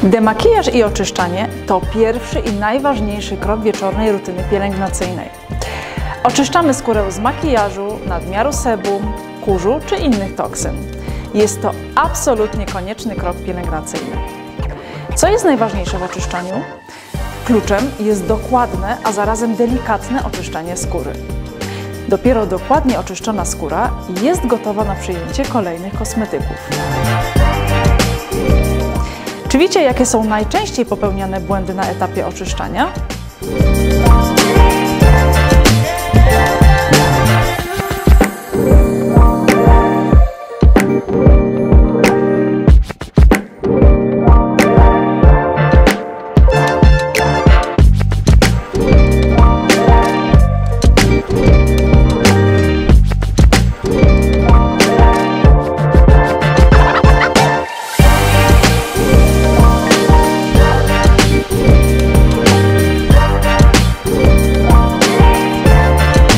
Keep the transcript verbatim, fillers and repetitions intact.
Demakijaż i oczyszczanie to pierwszy i najważniejszy krok wieczornej rutyny pielęgnacyjnej. Oczyszczamy skórę z makijażu, nadmiaru sebum, kurzu czy innych toksyn. Jest to absolutnie konieczny krok pielęgnacyjny. Co jest najważniejsze w oczyszczaniu? Kluczem jest dokładne, a zarazem delikatne oczyszczanie skóry. Dopiero dokładnie oczyszczona skóra jest gotowa na przyjęcie kolejnych kosmetyków. Czy wiecie, jakie są najczęściej popełniane błędy na etapie oczyszczania?